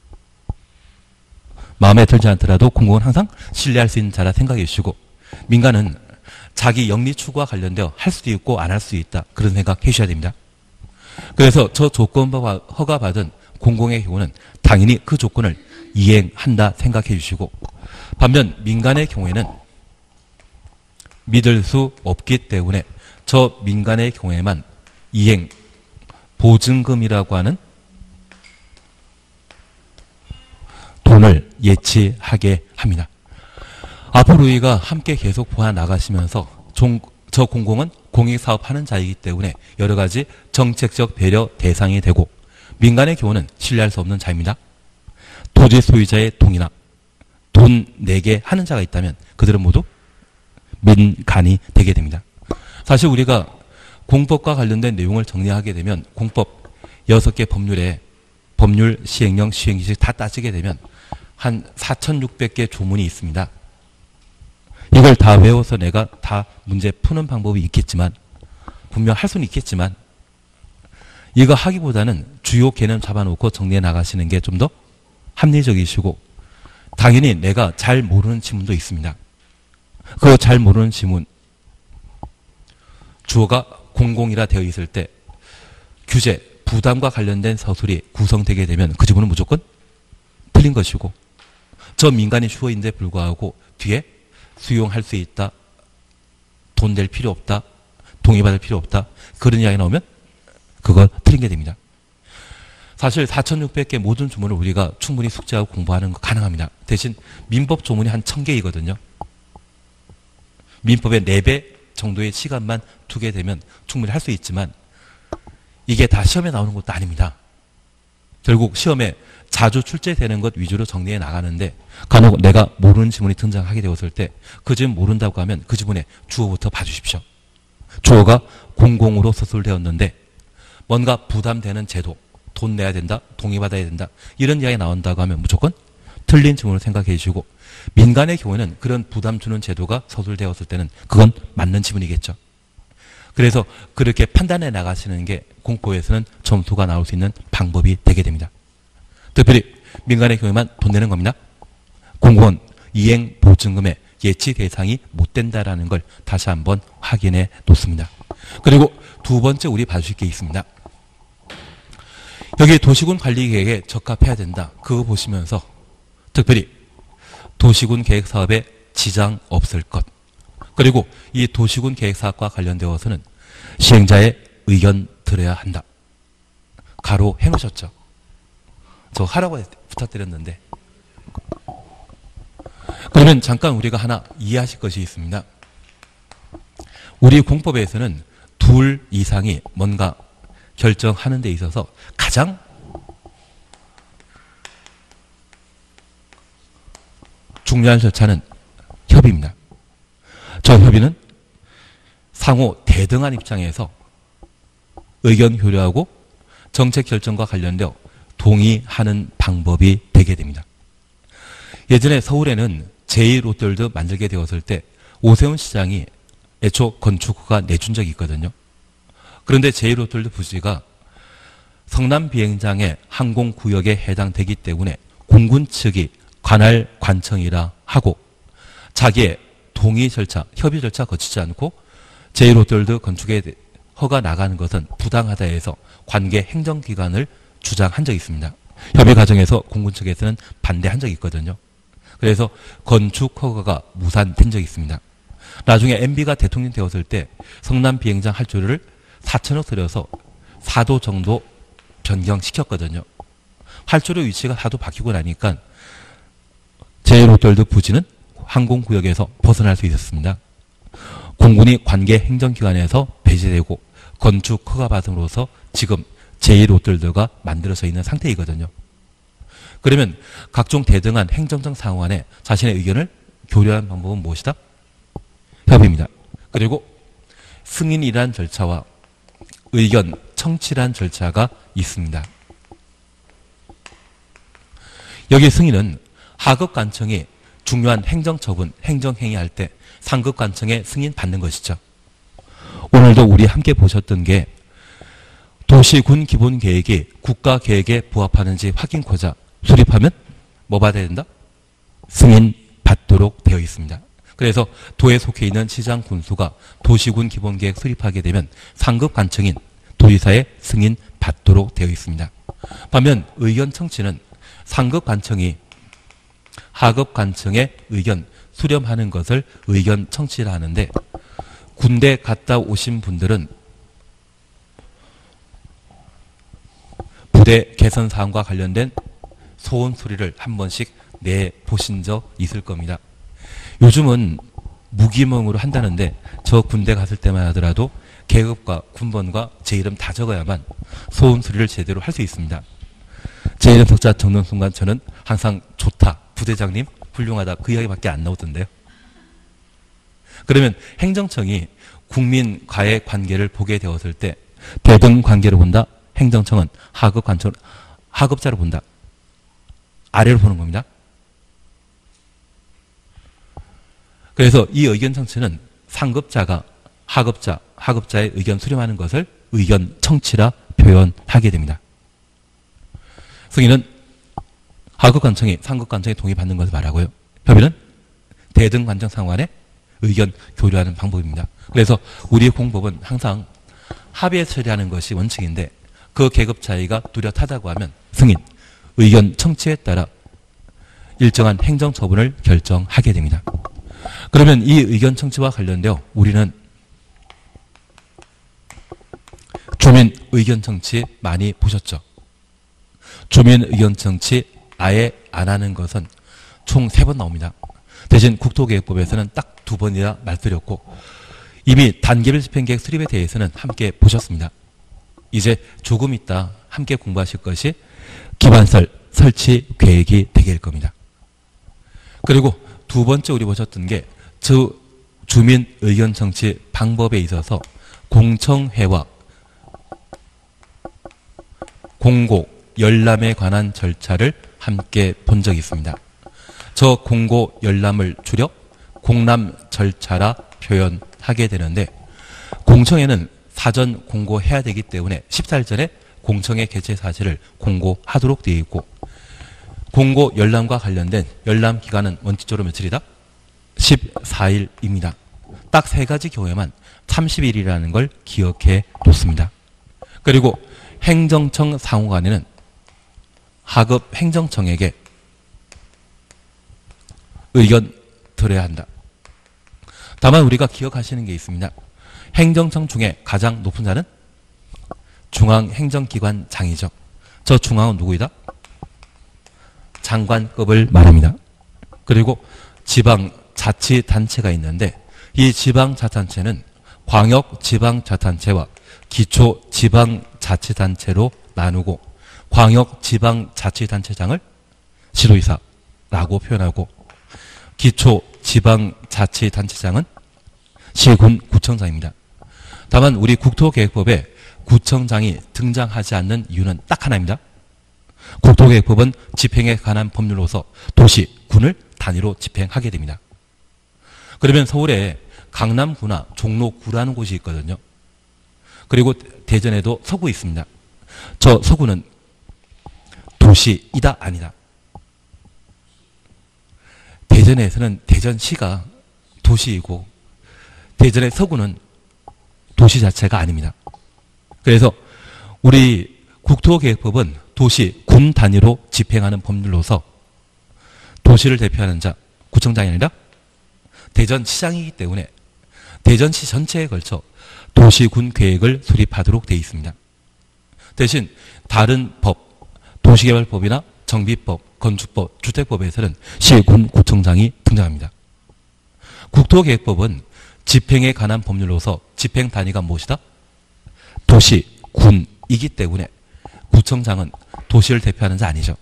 마음에 들지 않더라도 공공은 항상 신뢰할 수 있는 자라 생각해 주시고, 민간은 자기 영리 추구와 관련되어 할 수도 있고 안 할 수도 있다, 그런 생각 해 주셔야 됩니다. 그래서 저 조건부 허가받은 공공의 경우는 당연히 그 조건을 이행한다 생각해 주시고, 반면 민간의 경우에는 믿을 수 없기 때문에 저 민간의 경우에만 이행, 보증금이라고 하는 돈을 예치하게 합니다. 앞으로 우리가 함께 계속 보아 나가시면서 종, 저 공공은 공익사업하는 자이기 때문에 여러 가지 정책적 배려 대상이 되고, 민간의 경우는 신뢰할 수 없는 자입니다. 토지 소유자의 동의나 돈 내게 하는 자가 있다면 그들은 모두 민간이 되게 됩니다. 사실 우리가 공법과 관련된 내용을 정리하게 되면 공법 여섯 개 법률에 법률, 시행령, 시행기식 다 따지게 되면 한 사천육백 개 조문이 있습니다. 이걸 다 외워서 내가 다 문제 푸는 방법이 있겠지만, 분명 할 수는 있겠지만, 이거 하기보다는 주요 개념 잡아놓고 정리해 나가시는 게 좀 더 합리적이시고, 당연히 내가 잘 모르는 지문도 있습니다. 그 잘 모르는 지문, 주어가 공공이라 되어 있을 때 규제, 부담과 관련된 서술이 구성되게 되면 그 지문은 무조건 틀린 것이고, 저 민간이 주어인데 불구하고 뒤에 수용할 수 있다, 돈 낼 필요 없다, 동의받을 필요 없다, 그런 이야기 나오면 그거 틀린 게 됩니다. 사실 사천육백 개 모든 조문을 우리가 충분히 숙지하고 공부하는 거 가능합니다. 대신 민법 조문이 한 천 개이거든요. 민법의 네 배 정도의 시간만 두게 되면 충분히 할 수 있지만 이게 다 시험에 나오는 것도 아닙니다. 결국 시험에 자주 출제되는 것 위주로 정리해 나가는데 간혹 내가 모르는 지문이 등장하게 되었을 때 그 지문 모른다고 하면 그 지문의 주어부터 봐주십시오. 주어가 공공으로 서술되었는데 뭔가 부담되는 제도, 돈 내야 된다, 동의받아야 된다 이런 이야기 나온다고 하면 무조건 틀린 지문을 생각해 주시고 민간의 경우에는 그런 부담 주는 제도가 서술되었을 때는 그건 맞는 지문이겠죠. 그래서 그렇게 판단해 나가시는 게 공포에서는 점수가 나올 수 있는 방법이 되게 됩니다. 특별히 민간의 경우에만 돈 내는 겁니다. 공무원 이행 보증금의 예치 대상이 못 된다라는 걸 다시 한번 확인해 놓습니다. 그리고 두 번째 우리 봐주실 게 있습니다. 여기 도시군 관리 계획에 적합해야 된다. 그거 보시면서 특별히 도시군 계획 사업에 지장 없을 것. 그리고 이 도시군 계획 사업과 관련되어서는 시행자의 의견 들어야 한다. 가로 해놓으셨죠? 저 하라고 부탁드렸는데. 그러면 잠깐 우리가 하나 이해하실 것이 있습니다. 우리 공법에서는 둘 이상이 뭔가 결정하는 데 있어서 가장 중요한 절차는 협의입니다. 저 협의는 상호 대등한 입장에서 의견 교류하고 정책 결정과 관련되어 동의하는 방법이 되게 됩니다. 예전에 서울에는 제이 롯데월드 만들게 되었을 때 오세훈 시장이 애초 건축허가 내준 적이 있거든요. 그런데 제이 롯데월드 부지가 성남 비행장의 항공구역에 해당되기 때문에 공군 측이 관할 관청이라 하고 자기의 동의 절차, 협의 절차 거치지 않고 제이 롯데월드 건축에 허가 나가는 것은 부당하다 해서 관계 행정기관을 주장한 적이 있습니다. 협의 과정에서 공군 측에서는 반대한 적이 있거든요. 그래서 건축 허가가 무산된 적이 있습니다. 나중에 엠비가 대통령 되었을 때 성남 비행장 할주를 사천억 들여서 사 도 정도 변경시켰거든요. 할주로 위치가 하도 바뀌고 나니까 제이 롯데월드 부지는 항공구역에서 벗어날 수 있었습니다. 공군이 관계 행정기관에서 배제되고 건축 허가 받음으로써 지금 제이 롯데월드가 만들어져 있는 상태이거든요. 그러면 각종 대등한 행정적 상황에 자신의 의견을 교류하는 방법은 무엇이다? 협의입니다. 그리고 승인이란 절차와 의견 청취란 절차가 있습니다. 여기 승인은 하급관청이 중요한 행정처분, 행정행위할 때 상급관청의 승인 받는 것이죠. 오늘도 우리 함께 보셨던 게 도시군 기본계획이 국가계획에 부합하는지 확인코자 수립하면 뭐 받아야 된다? 승인 받도록 되어 있습니다. 그래서 도에 속해 있는 시장 군수가 도시군 기본계획 수립하게 되면 상급관청인 도지사의 승인 받도록 되어 있습니다. 반면 의견 청취는 상급관청이 하급관청의 의견 수렴하는 것을 의견 청취를 하는데 군대 갔다 오신 분들은 부대 개선 사항과 관련된 소원 소리를 한 번씩 내보신 적 있을 겁니다. 요즘은 무기명으로 한다는데 저 군대 갔을 때만 하더라도 계급과 군번과 제 이름 다 적어야만 소원 소리를 제대로 할 수 있습니다. 제 이름 석자 적는 순간 저는 항상 좋다, 부대장님 훌륭하다 그 이야기밖에 안 나오던데요. 그러면 행정청이 국민과의 관계를 보게 되었을 때 대등 관계를 본다. 행정청은 하급 관청, 하급자로 본다. 아래로 보는 겁니다. 그래서 이 의견 청취는 상급자가 하급자, 하급자의 의견 수렴하는 것을 의견 청취라 표현하게 됩니다. 승인은 하급관청이 상급관청에 동의받는 것을 말하고요. 협의는 대등관청 상환에 의견 교류하는 방법입니다. 그래서 우리의 공법은 항상 합의에 처리하는 것이 원칙인데 그 계급 차이가 뚜렷하다고 하면 승인, 의견 청취에 따라 일정한 행정 처분을 결정하게 됩니다. 그러면 이 의견 청취와 관련되어 우리는 주민 의견 청취 많이 보셨죠? 주민 의견 청취 아예 안 하는 것은 총 세 번 나옵니다. 대신 국토계획법에서는 딱 두 번이나 말씀드렸고 이미 단계별 집행계획 수립에 대해서는 함께 보셨습니다. 이제 조금 있다 함께 공부하실 것이 기반설 설치 계획이 되게 될 겁니다. 그리고 두 번째 우리 보셨던 게 저 주민 의견 청취 방법에 있어서 공청회와 공고, 열람에 관한 절차를 함께 본 적이 있습니다. 저 공고, 열람을 줄여 공람 절차라 표현하게 되는데 공청회는 사전 공고해야 되기 때문에 십사 일 전에 공청회 개최 사실을 공고하도록 되어 있고 공고, 열람과 관련된 열람 기간은 원칙적으로 며칠이다? 십사 일입니다. 딱 세 가지 경우에만 삼십 일이라는 걸 기억해 뒀습니다. 그리고 행정청 상호간에는 하급 행정청에게 의견 들어야 한다. 다만 우리가 기억하시는 게 있습니다. 행정청 중에 가장 높은 자는 중앙행정기관장이죠. 저 중앙은 누구이다? 장관급을 말합니다. 그리고 지방자치단체가 있는데 이 지방자치단체는 광역지방자치단체와 기초지방자치단체로 나누고 광역지방자치단체장을 시도의사라고 표현하고 기초지방자치단체장은 시군구청장입니다. 다만 우리 국토계획법에 구청장이 등장하지 않는 이유는 딱 하나입니다. 국토계획법은 집행에 관한 법률로서 도시, 군을 단위로 집행하게 됩니다. 그러면 서울에 강남구나 종로구라는 곳이 있거든요. 그리고 대전에도 서구 있습니다. 저 서구는 도시이다 아니다. 대전에서는 대전시가 도시이고 대전의 서구는 도시 자체가 아닙니다. 그래서 우리 국토계획법은 도시, 군 단위로 집행하는 법률로서 도시를 대표하는 자, 구청장이 아니라 대전시장이기 때문에 대전시 전체에 걸쳐 도시군 계획을 수립하도록 되어 있습니다. 대신 다른 법, 도시개발법이나 정비법, 건축법, 주택법에서는 시군 구청장이 등장합니다. 국토계획법은 집행에 관한 법률로서 집행 단위가 무엇이다? 도시, 군이기 때문에 구청장은 도시를 대표하는 자 아니죠.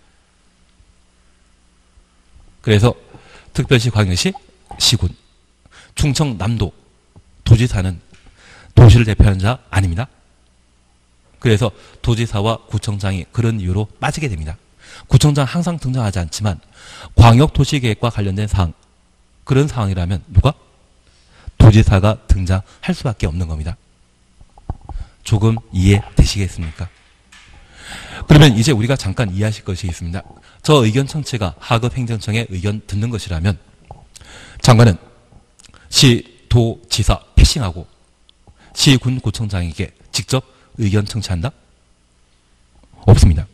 그래서 특별시, 광역시, 시군, 충청남도 도지사는 도시를 대표하는 자 아닙니다. 그래서 도지사와 구청장이 그런 이유로 빠지게 됩니다. 구청장 항상 등장하지 않지만 광역도시계획과 관련된 사항, 그런 상황이라면 누가? 도지사가 등장할 수밖에 없는 겁니다. 조금 이해되시겠습니까? 그러면 이제 우리가 잠깐 이해하실 것이 있습니다. 저 의견 청취가 하급 행정청의 의견 듣는 것이라면 장관은 시, 도, 지사 패싱하고 시, 군, 구청장에게 직접 의견 청취한다? 없습니다.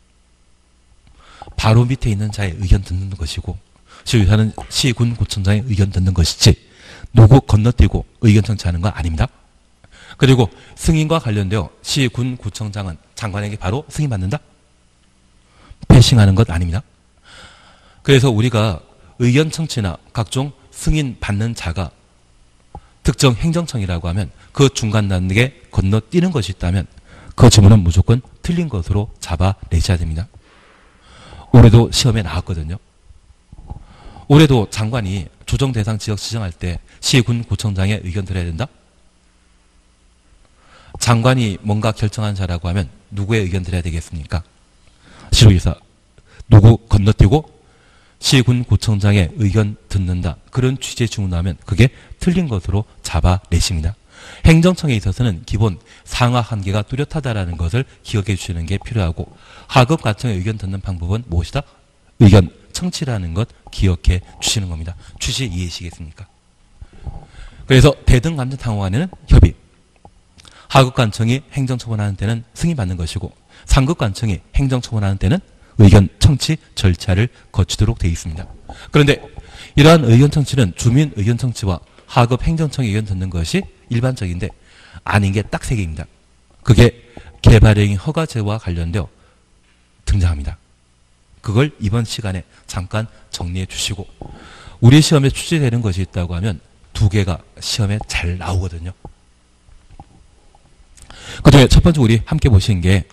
바로 밑에 있는 자의 의견 듣는 것이고 시의사는 시, 군, 구청장의 의견 듣는 것이지 누구 건너뛰고 의견 청취하는 거 아닙니다. 그리고 승인과 관련되어 시, 군, 구청장은 장관에게 바로 승인받는다? 패싱하는 것 아닙니다. 그래서 우리가 의견 청취나 각종 승인 받는 자가 특정 행정청이라고 하면 그 중간 단계에 건너뛰는 것이 있다면 그 지문은 무조건 틀린 것으로 잡아내셔야 됩니다. 올해도 시험에 나왔거든요. 올해도 장관이 조정 대상 지역 지정할 때 시, 군, 구청장의 의견 들어야 된다? 장관이 뭔가 결정한 자라고 하면 누구의 의견 들어야 되겠습니까? 시도지사. 누구 건너뛰고 시, 군, 구청장의 의견 듣는다. 그런 취지의 주문하면 그게 틀린 것으로 잡아내십니다. 행정청에 있어서는 기본 상하 한계가 뚜렷하다라는 것을 기억해 주시는 게 필요하고 하급 관청의 의견 듣는 방법은 무엇이다? 의견 청취라는 것 기억해 주시는 겁니다. 취지 이해하시겠습니까? 그래서 대등 감정 탕후관에는 협의, 하급 관청이 행정처분하는 때는 승인받는 것이고 상급 관청이 행정처분하는 때는 의견 청취 절차를 거치도록 되어 있습니다. 그런데 이러한 의견 청취는 주민 의견 청취와 하급 행정청의 의견 듣는 것이 일반적인데 아닌 게 딱 세 개입니다. 그게 개발행위 허가제와 관련되어 등장합니다. 그걸 이번 시간에 잠깐 정리해 주시고 우리 시험에 출제되는 것이 있다고 하면 두 개가 시험에 잘 나오거든요. 그 중에 첫 번째 우리 함께 보신 게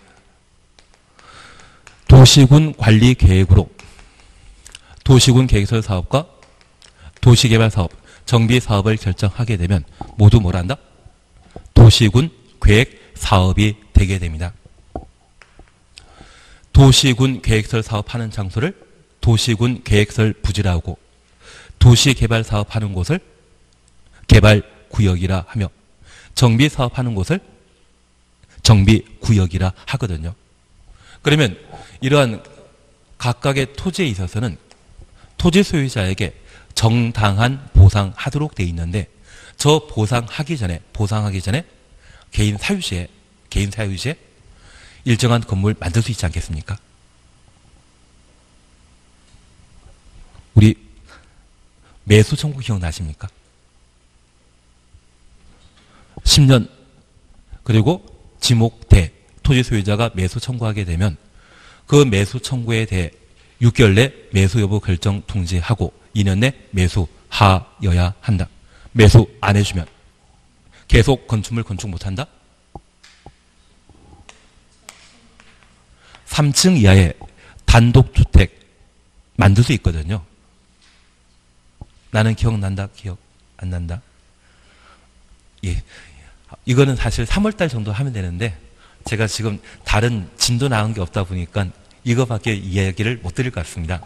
도시군 관리 계획으로 도시군 계획설 사업과 도시개발 사업, 정비 사업을 결정하게 되면 모두 뭘 한다? 도시군 계획 사업이 되게 됩니다. 도시군 계획설 사업하는 장소를 도시군 계획설 부지라고 도시개발 사업하는 곳을 개발구역이라 하며 정비 사업하는 곳을 정비구역이라 하거든요. 그러면 이러한 각각의 토지에 있어서는 토지 소유자에게 정당한 보상하도록 돼 있는데 저 보상하기 전에 보상하기 전에 개인 사유지에 개인 사유지에 일정한 건물 만들 수 있지 않겠습니까? 우리 매수 청구 기억나십니까? 십 년 그리고 지목대 토지 소유자가 매수 청구하게 되면 그 매수 청구에 대해 육 개월 내 매수 여부 결정 통지하고 이 년 내 매수하여야 한다. 매수 안 해주면 계속 건축물 건축 못한다? 삼 층 이하의 단독주택 만들 수 있거든요. 나는 기억난다? 기억 안 난다? 예. 이거는 사실 삼월 달 정도 하면 되는데 제가 지금 다른 진도 나온 게 없다 보니까 이거밖에 이야기를 못 드릴 것 같습니다.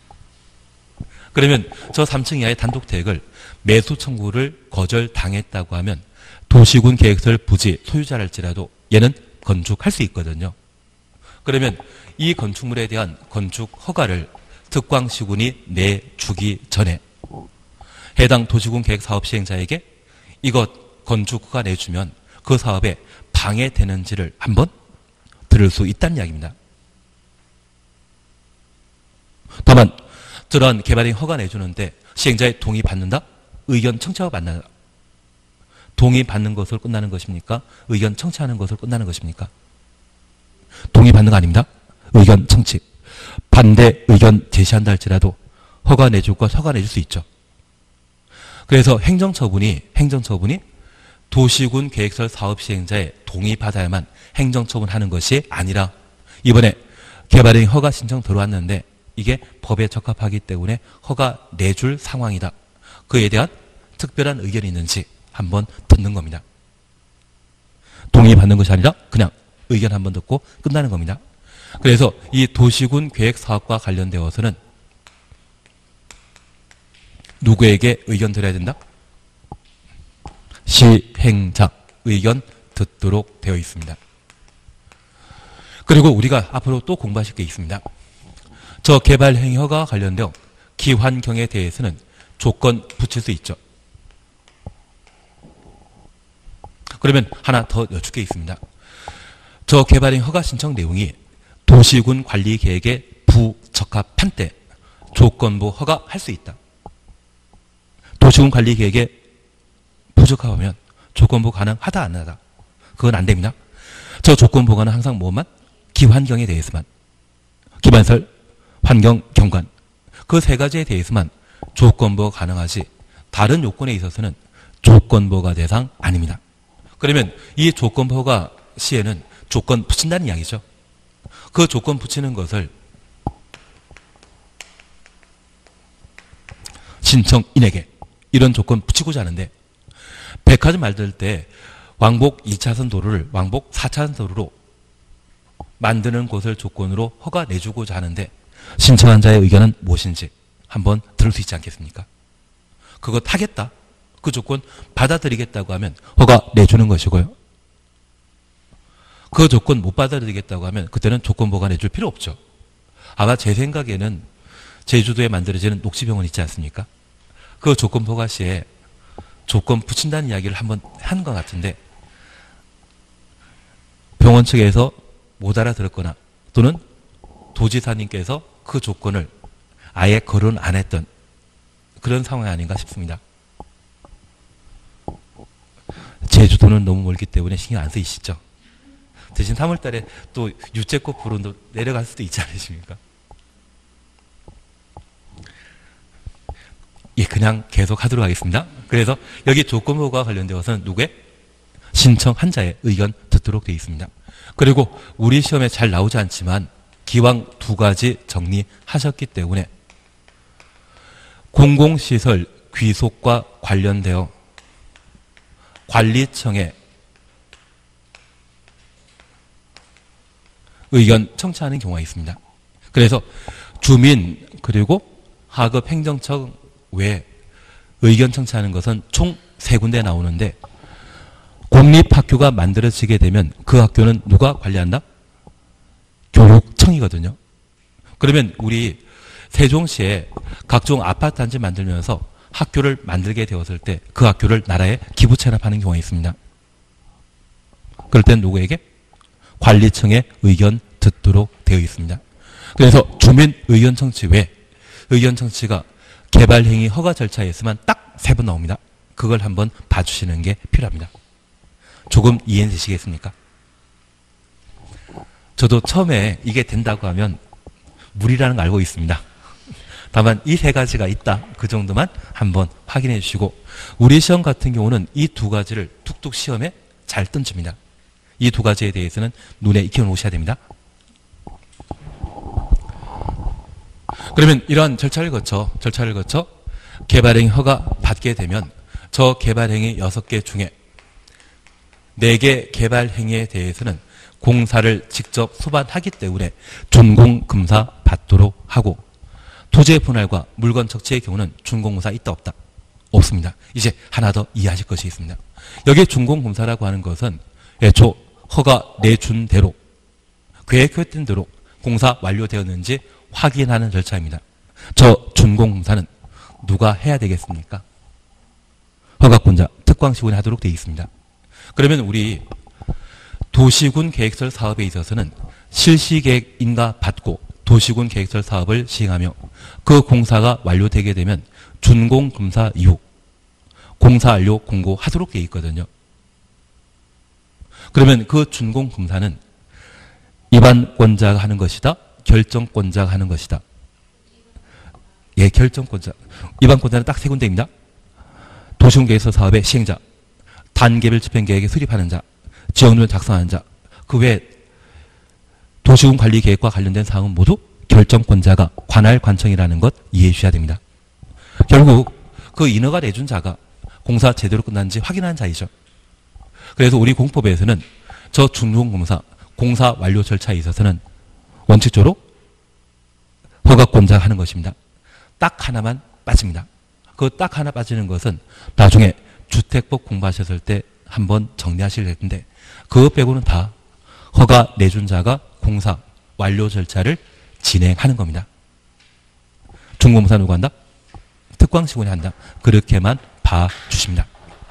그러면 저 삼 층 이하의 단독주택을 매수 청구를 거절당했다고 하면 도시군 계획설 부지 소유자랄지라도 얘는 건축할 수 있거든요. 그러면 이 건축물에 대한 건축 허가를 특광시군이 내주기 전에 해당 도시군 계획 사업 시행자에게 이것 건축 허가 내주면 그 사업에 방해되는지를 한번 들을 수 있다는 이야기입니다. 다만 저러한 개발인 허가 내주는데 시행자의 동의 받는다? 의견 청취하고 받는다? 동의 받는 것으로 끝나는 것입니까? 의견 청취하는 것으로 끝나는 것입니까? 동의 받는 거 아닙니다. 의견 청취. 반대 의견 제시한다 할지라도 허가 내줄 것 허가 내줄 수 있죠. 그래서 행정처분이 행정처분이 도시군 계획설 사업 시행자의 동의 받아야만 행정처분하는 것이 아니라 이번에 개발인 허가 신청 들어왔는데 이게 법에 적합하기 때문에 허가 내줄 상황이다. 그에 대한 특별한 의견이 있는지 한번 듣는 겁니다. 동의 받는 것이 아니라 그냥 의견 한번 듣고 끝나는 겁니다. 그래서 이 도시군 계획 사업과 관련되어서는 누구에게 의견 드려야 된다? 시행자 의견 듣도록 되어 있습니다. 그리고 우리가 앞으로 또 공부하실 게 있습니다. 저 개발 행위허가 관련되어 기환경에 대해서는 조건 붙일 수 있죠. 그러면 하나 더 여쭙 게 있습니다. 저 개발행 허가 신청 내용이 도시군 관리 계획에 부적합한 때 조건부 허가할 수 있다. 도시군 관리 계획에 부적합하면 조건부 가능하다 안 하다. 그건 안 됩니다. 저 조건부가는 항상 뭐만? 기환경에 대해서만. 기반설, 환경, 경관. 그 세 가지에 대해서만 조건부가 가능하지 다른 요건에 있어서는 조건부가 대상 아닙니다. 그러면 이 조건부가 시에는 조건 붙인다는 이야기죠. 그 조건 붙이는 것을 신청인에게 이런 조건 붙이고자 하는데 백화점 만들 때 왕복 이 차선 도로를 왕복 사 차선 도로로 만드는 것을 조건으로 허가 내주고자 하는데 신청한 자의 의견은 무엇인지 한번 들을 수 있지 않겠습니까? 그것 하겠다. 그 조건 받아들이겠다고 하면 허가 내주는 것이고요. 그 조건 못 받아들이겠다고 하면 그때는 조건부가 내줄 필요 없죠. 아마 제 생각에는 제주도에 만들어지는 녹지병원 있지 않습니까? 그 조건부가 시에 조건 붙인다는 이야기를 한번 한 것 같은데 병원 측에서 못 알아들었거나 또는 도지사님께서 그 조건을 아예 거론 안 했던 그런 상황이 아닌가 싶습니다. 제주도는 너무 멀기 때문에 신경 안 쓰이시죠? 대신 삼월 달에 또 유채꽃 불온도 내려갈 수도 있지 않으십니까? 예, 그냥 계속 하도록 하겠습니다. 그래서 여기 조건부가 관련되어서는 누구의? 신청한자의 의견 듣도록 되어 있습니다. 그리고 우리 시험에 잘 나오지 않지만 기왕 두 가지 정리하셨기 때문에 공공시설 귀속과 관련되어 관리청에 의견 청취하는 경우가 있습니다. 그래서 주민 그리고 하급행정청 외에 의견 청취하는 것은 총 세 군데 나오는데 공립학교가 만들어지게 되면 그 학교는 누가 관리한다? 교육청이거든요. 그러면 우리 세종시에 각종 아파트 단지 만들면서 학교를 만들게 되었을 때 그 학교를 나라에 기부 체납하는 경우가 있습니다. 그럴 땐 누구에게? 관리청의 의견 듣도록 되어 있습니다. 그래서 주민 의견 청취 외 의견 청취가 개발행위 허가 절차에 있으면 딱 세 번 나옵니다. 그걸 한번 봐주시는 게 필요합니다. 조금 이해되시겠습니까? 저도 처음에 이게 된다고 하면 무리라는 걸 알고 있습니다. 다만 이 세 가지가 있다. 그 정도만 한번 확인해 주시고 우리 시험 같은 경우는 이 두 가지를 툭툭 시험에 잘 던집니다. 이 두 가지에 대해서는 눈에 익혀 놓으셔야 됩니다. 그러면 이러한 절차를 거쳐 절차를 거쳐 개발행위 허가 받게 되면 저 개발행위 여섯 개 중에 네 개 개발행위에 대해서는 공사를 직접 수반하기 때문에 준공금사 받도록 하고 토지의 분할과 물건 적재의 경우는 준공금사 있다 없다? 없습니다. 이제 하나 더 이해하실 것이 있습니다. 여기 준공금사라고 하는 것은 애초 허가 내준 대로 계획했던 대로 공사 완료되었는지 확인하는 절차입니다. 저 준공금사는 누가 해야 되겠습니까? 허가권자, 특광시군이 하도록 되어 있습니다. 그러면 우리 도시군 계획설 사업에 있어서는 실시계획 인가 받고 도시군 계획설 사업을 시행하며 그 공사가 완료되게 되면 준공금사 이후 공사 완료 공고하도록 되어 있거든요. 그러면 그 준공금사는 입안권자가 하는 것이다? 결정권자가 하는 것이다? 예, 결정권자. 입안권자는 딱 세 군데입니다. 도시군 계획설 사업의 시행자, 단계별 집행계획에 수립하는 자, 지역론을 작성하는 자, 그 외에 도시군 관리 계획과 관련된 사항은 모두 결정권자가 관할 관청이라는 것 이해해 주셔야 됩니다. 결국 그 인허가 내준 자가 공사 제대로 끝났는지 확인하는 자이죠. 그래서 우리 공법에서는 저 준공검사 공사 완료 절차에 있어서는 원칙적으로 허가권자가 하는 것입니다. 딱 하나만 빠집니다. 그 딱 하나 빠지는 것은 나중에 주택법 공부하셨을 때 한번 정리하실 텐데 그것 빼고는 다 허가 내준 자가 공사 완료 절차를 진행하는 겁니다. 준공검사 누가 한다? 특광시군이 한다. 그렇게만 봐주십니다.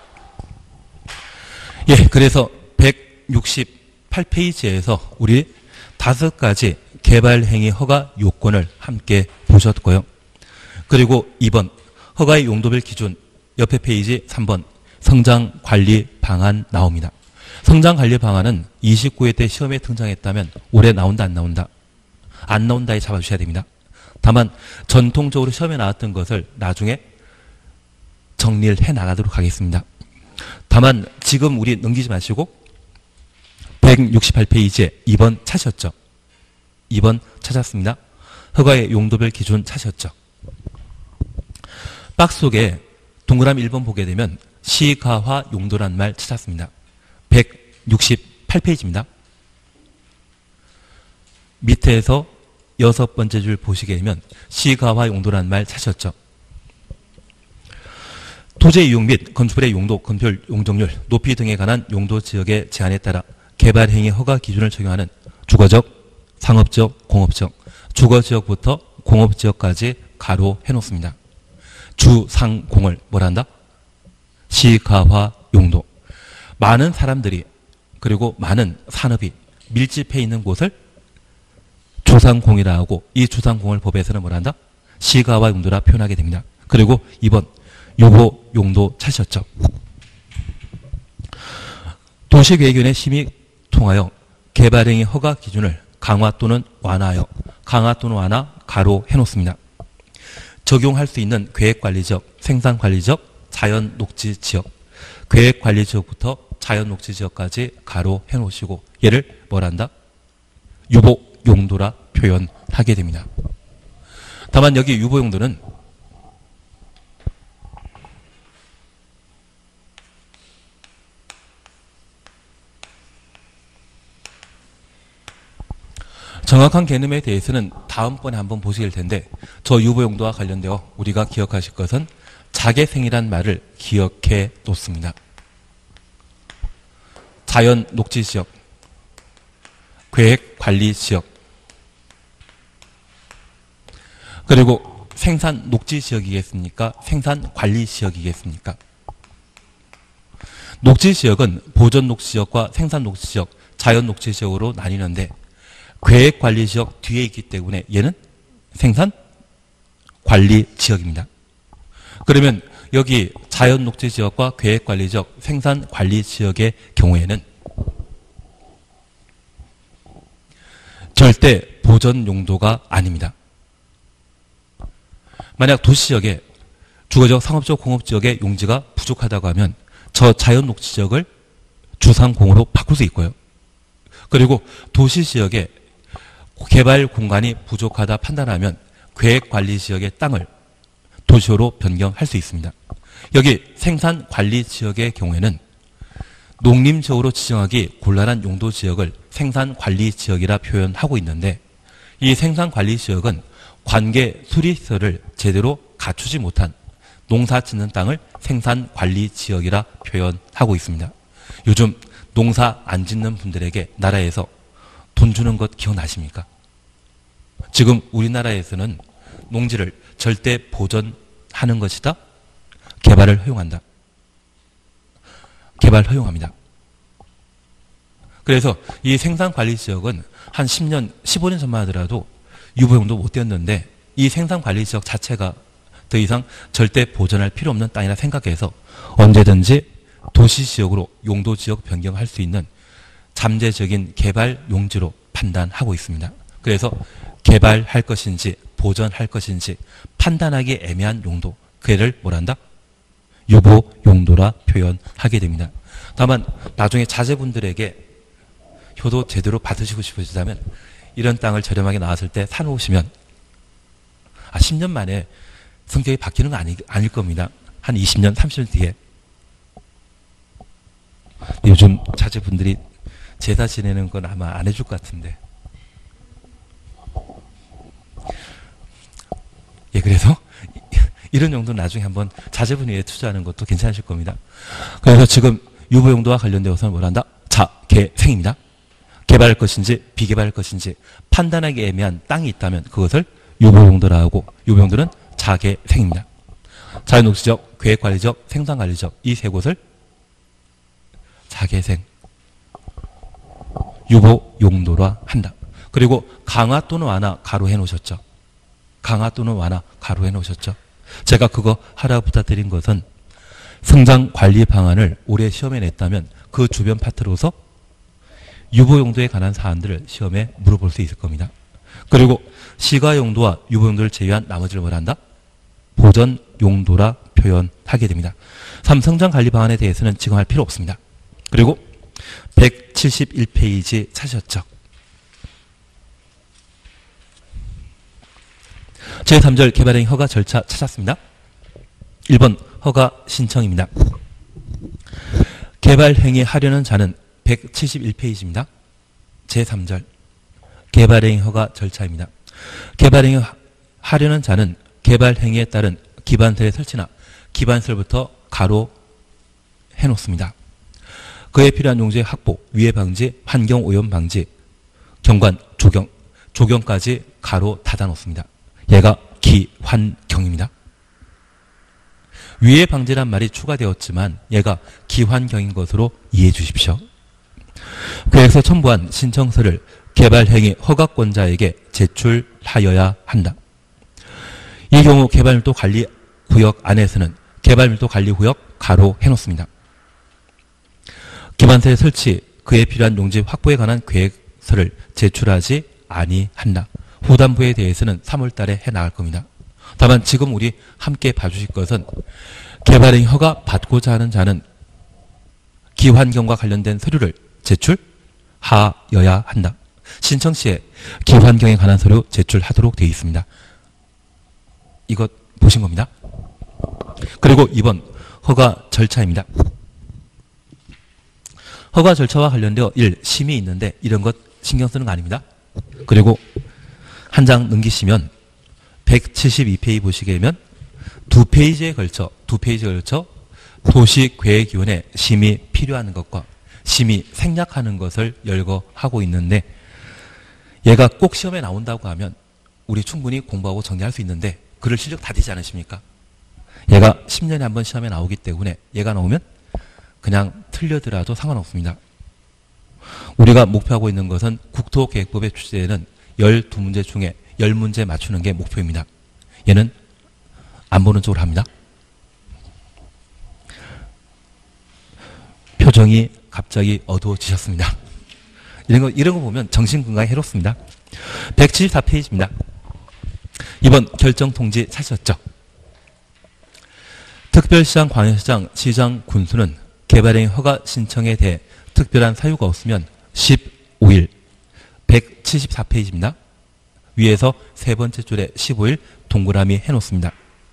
예, 그래서 백육십팔 페이지에서 우리 다섯 가지 개발행위 허가 요건을 함께 보셨고요. 그리고 이 번 허가의 용도별 기준 옆에 페이지 삼 번 성장관리 방안 나옵니다. 성장관리 방안은 이십구 회 때 시험에 등장했다면 올해 나온다 안 나온다? 안 나온다에 잡아주셔야 됩니다. 다만 전통적으로 시험에 나왔던 것을 나중에 정리를 해나가도록 하겠습니다. 다만 지금 우리 넘기지 마시고 백육십팔 페이지에 이 번 찾으셨죠? 이 번 찾았습니다. 허가의 용도별 기준 찾으셨죠? 박스 속에 동그라미 일 번 보게 되면 시가화 용도란 말 찾았습니다. 백육십팔 페이지입니다. 밑에서 여섯 번째 줄 보시게 되면 시가화 용도란 말 찾으셨죠? 토지의 이용 및 건축물의 용도, 건폐율, 용적률, 높이 등에 관한 용도 지역의 제한에 따라 개발행위 허가 기준을 적용하는 주거적, 상업지역, 공업지역, 주거지역부터 공업지역까지 가로 해놓습니다. 주상공을 뭐란다? 시가화 용도. 많은 사람들이 그리고 많은 산업이 밀집해 있는 곳을 주상공이라 하고 이 주상공을 법에서는 뭐란다? 시가화 용도라 표현하게 됩니다. 그리고 이 번 유보 용도 찾으셨죠? 도시계획위원회 심의 통하여 개발행위 허가 기준을 강화 또는 완화하여 강화 또는 완화 가로 해놓습니다. 적용할 수 있는 계획관리지역, 생산관리지역, 자연녹지지역, 계획관리지역부터 자연녹지지역까지 가로 해놓으시고 얘를 뭐란다? 유보용도라 표현하게 됩니다. 다만 여기 유보용도는 정확한 개념에 대해서는 다음번에 한번 보실 텐데 저 유보용도와 관련되어 우리가 기억하실 것은 자개생이란 말을 기억해 놓습니다. 자연 녹지지역, 계획관리지역, 그리고 생산 녹지지역이겠습니까? 생산관리지역이겠습니까? 녹지지역은 보존 녹지지역과 생산 녹지지역, 자연 녹지지역으로 나뉘는데 계획관리지역 뒤에 있기 때문에 얘는 생산관리지역입니다. 그러면 여기 자연녹지지역과 계획관리지역, 생산관리지역의 경우에는 절대 보존용도가 아닙니다. 만약 도시지역에 주거지역, 상업지역, 공업지역의 용지가 부족하다고 하면 저 자연녹지지역을 주상공으로 바꿀 수 있고요. 그리고 도시지역에 개발 공간이 부족하다 판단하면 계획관리지역의 땅을 도시로 변경할 수 있습니다. 여기 생산관리지역의 경우에는 농림지역으로 지정하기 곤란한 용도지역을 생산관리지역이라 표현하고 있는데 이 생산관리지역은 관계 수리시설을 제대로 갖추지 못한 농사 짓는 땅을 생산관리지역이라 표현하고 있습니다. 요즘 농사 안 짓는 분들에게 나라에서 돈 주는 것 기억나십니까? 지금 우리나라에서는 농지를 절대 보존하는 것이다. 개발을 허용한다. 개발 허용합니다. 그래서 이 생산관리지역은 한 십 년, 십오 년 전만 하더라도 유보용도 못 되었는데 이 생산관리지역 자체가 더 이상 절대 보존할 필요 없는 땅이라 생각해서 언제든지 도시지역으로 용도지역 변경할 수 있는 잠재적인 개발 용지로 판단하고 있습니다. 그래서 개발할 것인지 보존할 것인지 판단하기 애매한 용도, 그애를 뭐란다? 유보 용도라 표현하게 됩니다. 다만 나중에 자제분들에게 효도 제대로 받으시고 싶으시다면 이런 땅을 저렴하게 나왔을 때 사놓으시면 아, 십 년 만에 성격이 바뀌는 거 아니, 아닐 겁니다. 한 이십 년, 삼십 년 뒤에. 요즘 자제분들이 제사 지내는 건 아마 안 해줄 것 같은데. 예, 그래서 이런 용도는 나중에 한번 자제분 위해 투자하는 것도 괜찮으실 겁니다. 그래서 지금 유보용도와 관련되어서는 뭐란다? 자개생입니다. 개발할 것인지 비개발할 것인지 판단하기 애매한 땅이 있다면 그것을 유보용도라 하고 유보용도는 자개생입니다. 자연녹지지역, 계획관리지역, 생산관리지역 이 세 곳을 자개생, 유보용도라 한다. 그리고 강화 또는 완화 가로 해놓으셨죠. 강화 또는 완화 가로 해놓으셨죠. 제가 그거 하라 부탁드린 것은 성장관리 방안을 올해 시험에 냈다면 그 주변 파트로서 유보용도에 관한 사안들을 시험에 물어볼 수 있을 겁니다. 그리고 시가용도와 유보용도를 제외한 나머지를 뭐란다? 보전용도라 표현하게 됩니다. 삼. 성장관리 방안에 대해서는 지금 할 필요 없습니다. 그리고 백칠십일 페이지 찾으셨죠? 제삼 절 개발행위 허가 절차 찾았습니다. 일 번 허가 신청입니다. 개발행위 하려는 자는 백칠십일 페이지입니다. 제삼 절 개발행위 허가 절차입니다. 개발행위 하려는 자는 개발행위에 따른 기반설의 설치나 기반설부터 가로 해놓습니다. 그에 필요한 용지의 확보, 위해 방지, 환경오염 방지, 경관, 조경, 조경까지 가로 닫아놓습니다. 얘가 기환경입니다. 위해 방지란 말이 추가되었지만 얘가 기환경인 것으로 이해해 주십시오. 계획서 첨부한 신청서를 개발행위 허가권자에게 제출하여야 한다. 이 경우 개발밀도 관리 구역 안에서는 개발밀도 관리 구역 가로 해놓습니다. 기반설의 설치, 그에 필요한 용지 확보에 관한 계획서를 제출하지 아니한다. 후단부에 대해서는 삼월 달에 해 나갈 겁니다. 다만 지금 우리 함께 봐주실 것은 개발행위 허가 받고자 하는 자는 기환경과 관련된 서류를 제출하여야 한다. 신청 시에 기환경에 관한 서류 제출하도록 되어 있습니다. 이것 보신 겁니다. 그리고 이 번 허가 절차입니다. 허가 절차와 관련되어 일. 심의 있는데 이런 것 신경 쓰는 거 아닙니다. 그리고 한 장 넘기시면 백칠십이 페이지 보시게 되면 두 페이지에 걸쳐 두 페이지에 걸쳐 도시계획위원회 심의 필요한 것과 심의 생략하는 것을 열거하고 있는데 얘가 꼭 시험에 나온다고 하면 우리 충분히 공부하고 정리할 수 있는데 그럴 실력 다 되지 않으십니까? 얘가 십 년에 한 번 시험에 나오기 때문에 얘가 나오면 그냥 틀려더라도 상관없습니다. 우리가 목표하고 있는 것은 국토계획법에 출제되는 열두 문제 중에 십 문제 맞추는 게 목표입니다. 얘는 안 보는 쪽으로 합니다. 표정이 갑자기 어두워지셨습니다. 이런 거, 이런 거 보면 정신 건강에 해롭습니다. 백칠십사 페이지입니다. 이번 결정 통지 찾으셨죠? 특별시장, 광역시장, 시장, 군수는 개발행위 허가 신청에 대해 특별한 사유가 없으면 십오 일, 백칠십사 페이지입니다. 위에서 세 번째 줄에 십오 일 동그라미 해놓습니다.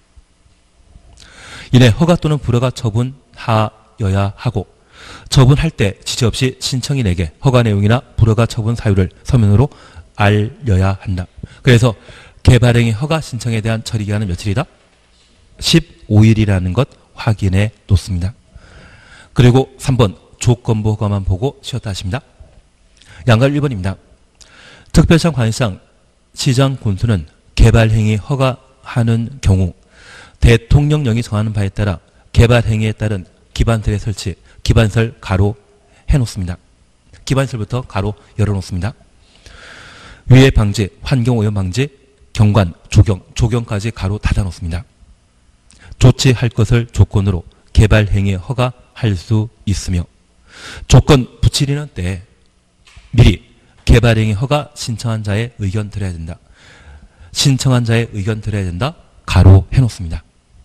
이내 허가 또는 불허가 처분하여야 하고 처분할 때 지체 없이 신청인에게 허가 내용이나 불허가 처분 사유를 서면으로 알려야 한다. 그래서 개발행위 허가 신청에 대한 처리기간은 며칠이다? 십오 일이라는 것 확인해 놓습니다. 그리고 삼 번 조건부 허가만 보고 쉬었다 하십니다. 양갈 일 번입니다. 특별시장, 관시장, 시장, 군수는 개발행위 허가하는 경우 대통령령이 정하는 바에 따라 개발행위에 따른 기반설의 설치, 기반설 가로 해놓습니다. 기반설부터 가로 열어놓습니다. 위해 방지, 환경오염 방지, 경관, 조경, 조경까지 가로 닫아놓습니다. 조치할 것을 조건으로 개발행위 허가할 수 있으며 조건 붙이려는 때 미리 개발행위 허가 신청한 자의 의견 들어야 된다. 신청한 자의 의견 들어야 된다. 가로 해놓습니다.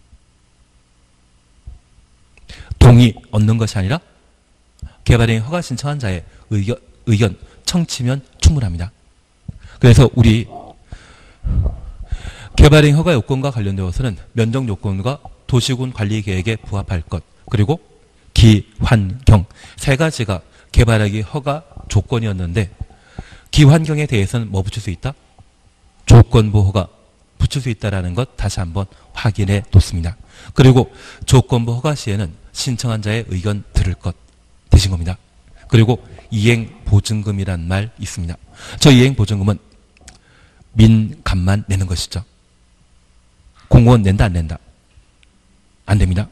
동의 얻는 것이 아니라 개발행위 허가 신청한 자의 의견, 의견 청취면 충분합니다. 그래서 우리 개발행위 허가 요건과 관련되어서는 면적 요건과 도시군 관리 계획에 부합할 것, 그리고 기환경 세 가지가 개발행위 허가 조건이었는데 기환경에 대해서는 뭐 붙일 수 있다? 조건부 허가 붙일 수 있다는 것 다시 한번 확인해 놓습니다. 그리고 조건부 허가 시에는 신청한 자의 의견 들을 것 되신 겁니다. 그리고 이행보증금이란 말 있습니다. 저 이행보증금은 민간만 내는 것이죠. 공무원 낸다 안 낸다? 안 됩니다.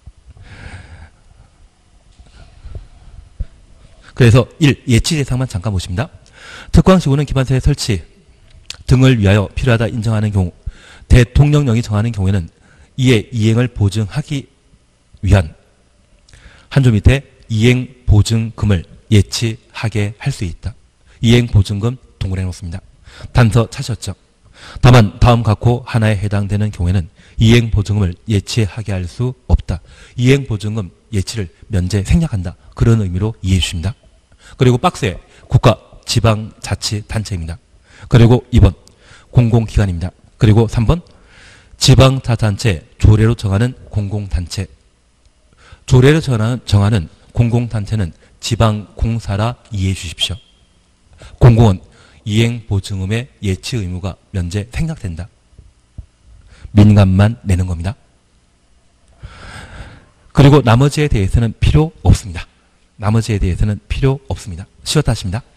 그래서 일. 예치 대상만 잠깐 보십니다. 특광시구는 기반서의 설치 등을 위하여 필요하다 인정하는 경우 대통령령이 정하는 경우에는 이에 이행을 보증하기 위한 한 줄 밑에 이행보증금을 예치하게 할 수 있다. 이행보증금 동그래 놓습니다. 단서 찾으셨죠? 다만 다음 각호 하나에 해당되는 경우에는 이행보증금을 예치하게 할 수 없다. 이행보증금 예치를 면제 생략한다. 그런 의미로 이해해 주십니다. 그리고 박스에 국가, 지방자치단체입니다. 그리고 이 번 공공기관입니다. 그리고 삼 번 지방자치단체 조례로 정하는 공공단체. 조례로 정하는, 정하는 공공단체는 지방공사라 이해해 주십시오. 공공은 이행보증금의 예치 의무가 면제 생략된다. 민간만 내는 겁니다. 그리고 나머지에 대해서는 필요 없습니다. 나머지에 대해서는 필요 없습니다. 쉬었다 하십니다.